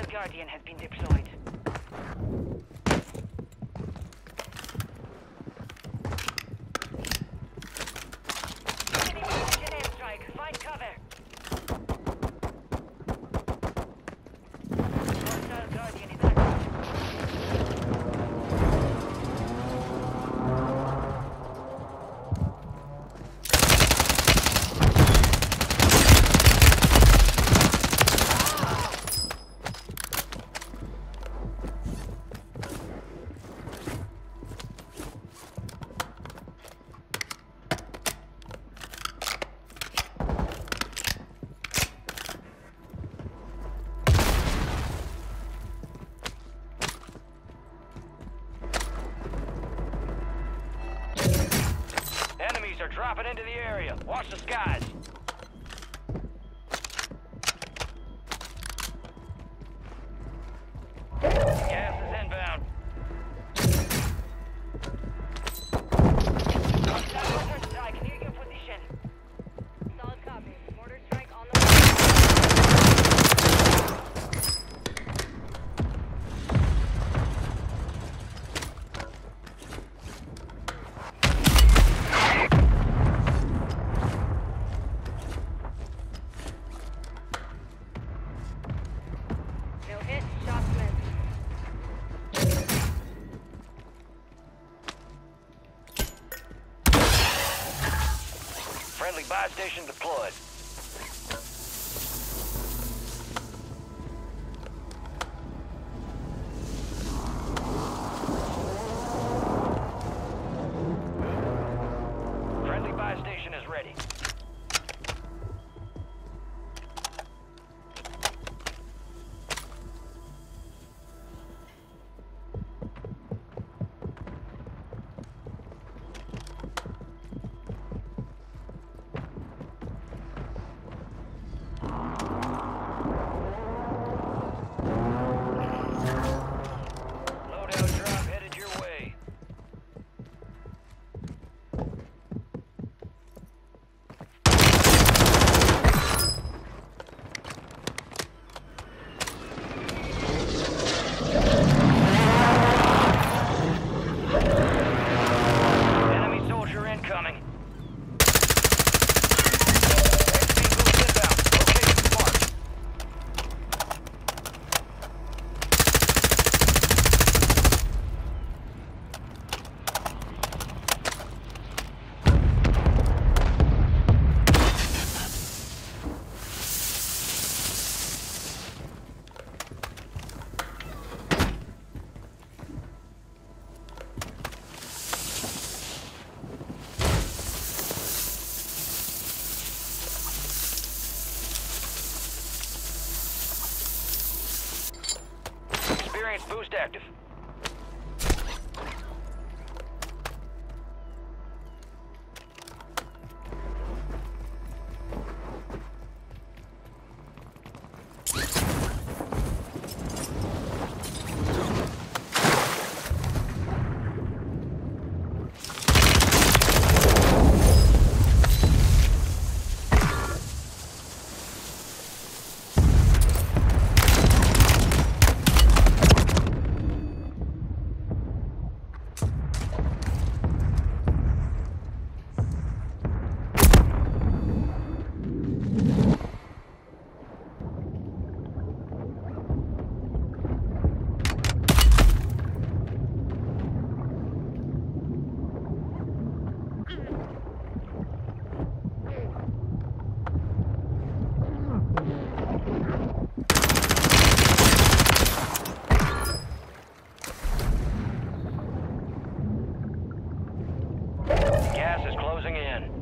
Guardian has been deployed. Enemy precision airstrike. Find cover. Hostile Guardian is active. Enemies are dropping into the area. Watch the skies. Gas is inbound. Hostile mortar strike near your position. Solid copy. Mortar strike on the way. No hit. Shots missed. Friendly buy station deployed. Friendly buy station is ready. Loadout drop headed your way. Enemy soldier incoming. XP boost inbound. Location marked. Experience boost active. Gas is closing in.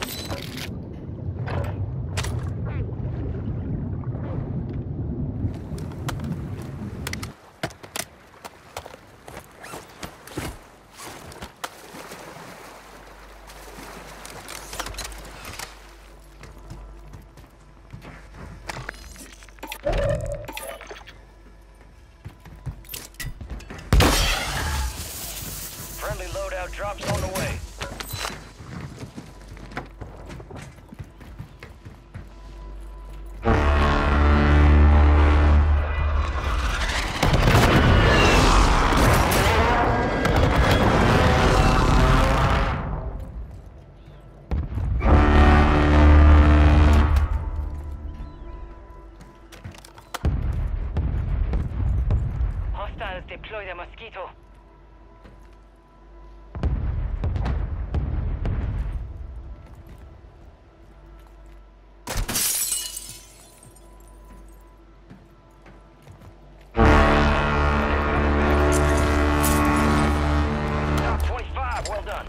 Friendly loadout drops on the way. Hostiles deploy the Mosquito. Top 25, well done.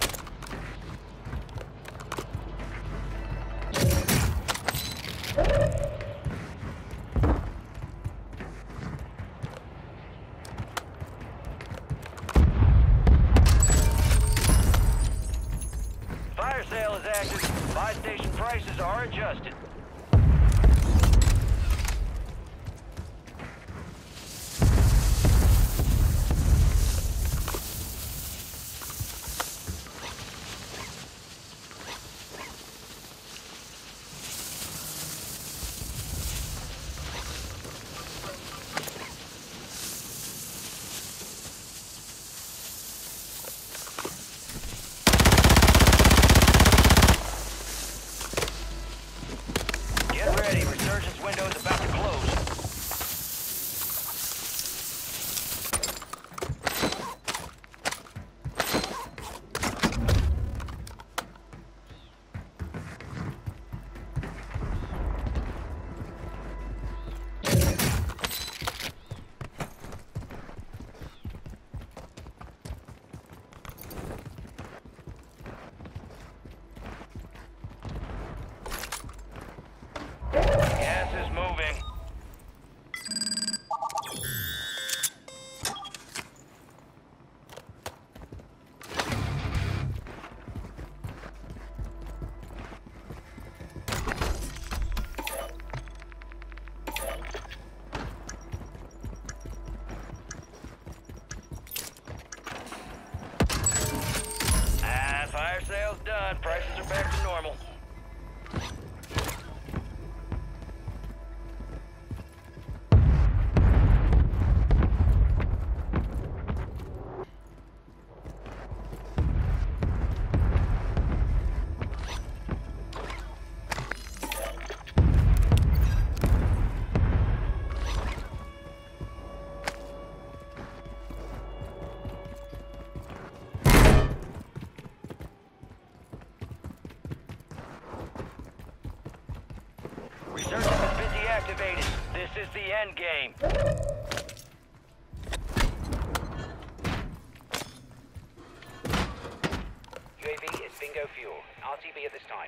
Fire sale is active. Buy station prices are adjusted. Get ready, resurgence window is about to close. Gas is moving. Fire sale's done. Prices are back to normal. Resurgence is busy activated. This is the end game. UAV is bingo fuel. RTB at this time.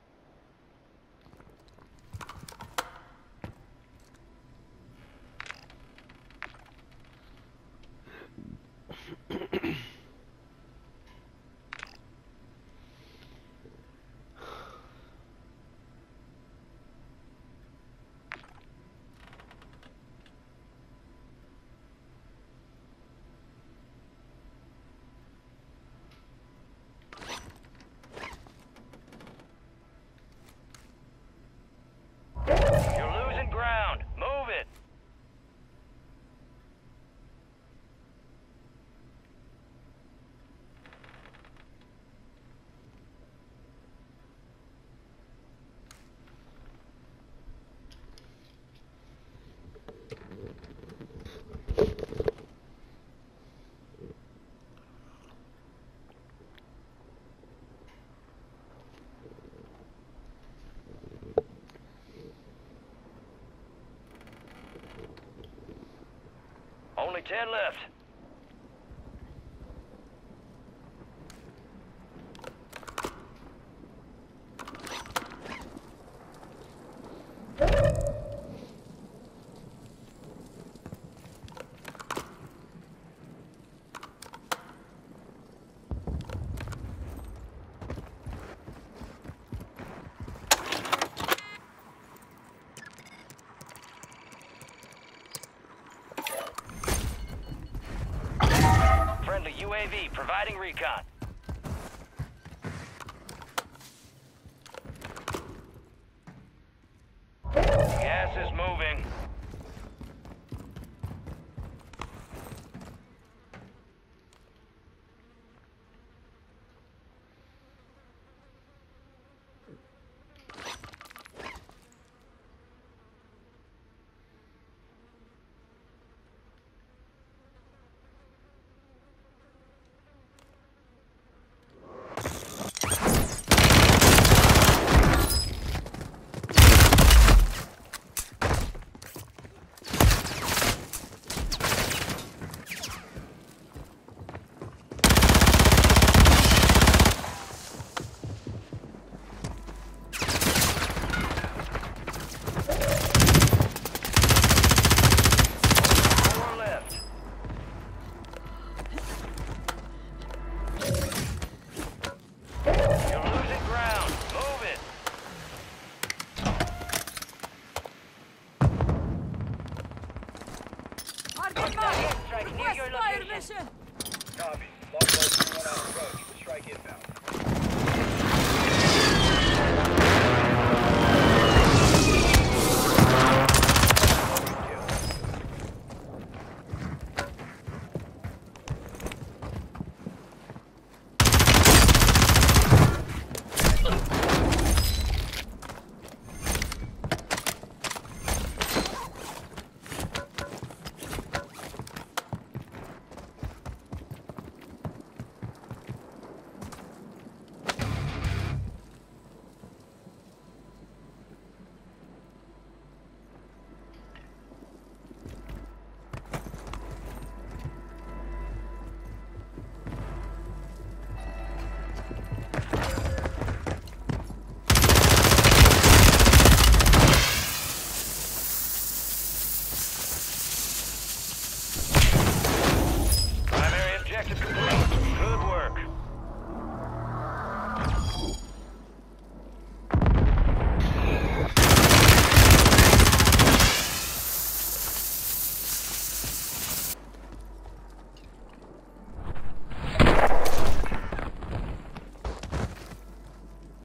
You're losing ground. Move it. Only 10 left. Friendly UAV providing recon. Gas is moving. Hostile strike near your Fire location. mission! Copy. Longbow 3-1 on approach. Strike inbound.